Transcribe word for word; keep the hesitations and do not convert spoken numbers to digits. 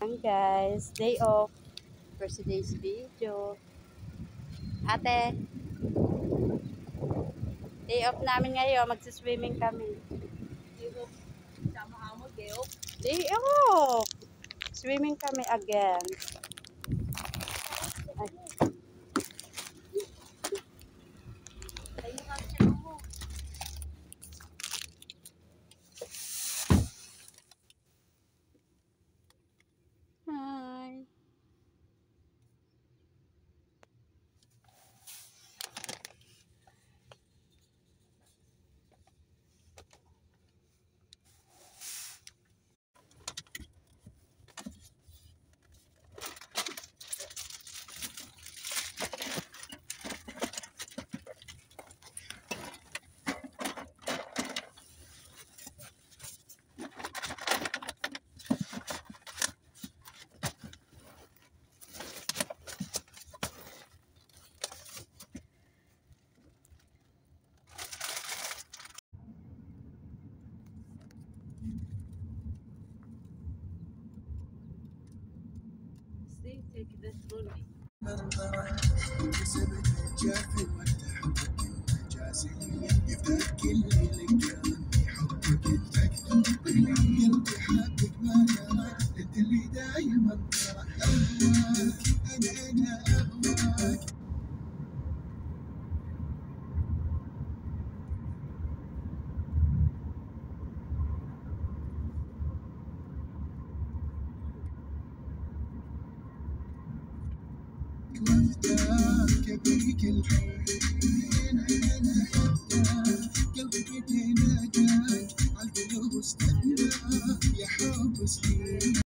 Ayan guys, day off for today's video. Ate, day off namin ngayon, magsiswimming kami. Day off! Swimming kami again. Ay. Hi! See, take this movie. منظره كسبت الجافي والتحقق المجازي يفداك كل اللي كان يحبك المكتوب قلبي حقك ما ترى انت اللي دايما ترى اهواك انا انا اهواك وافتاك بيك الحين انا حتى قلبي تناداك عالقلوب استنى يا حب سنين